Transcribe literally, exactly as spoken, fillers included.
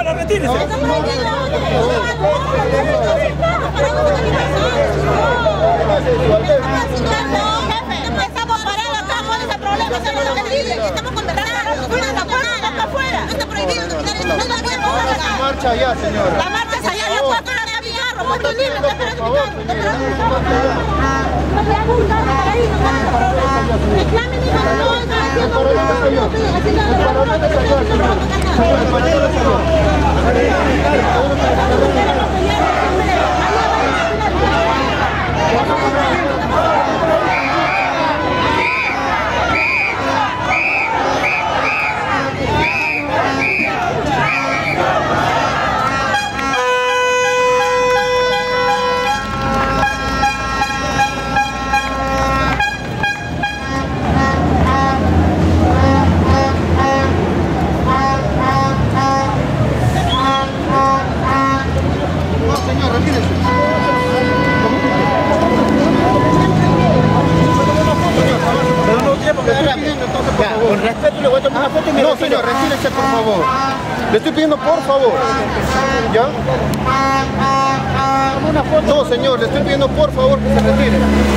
señora, retírese. Estamos parados acá con ese problema, estamos conversando, no está afuera, no está prohibido caminar eso, no está bien. La marcha allá, señora. La marcha es allá, yo puedo parar a mi carro, puesto libre, está esperando mi carro. Reclamen y no, Con respeto le voy a tomar una foto y me No, señor, retírese por favor. Le estoy pidiendo por favor. ¿Ya? Una foto. No, señor, le estoy pidiendo por favor que se retire.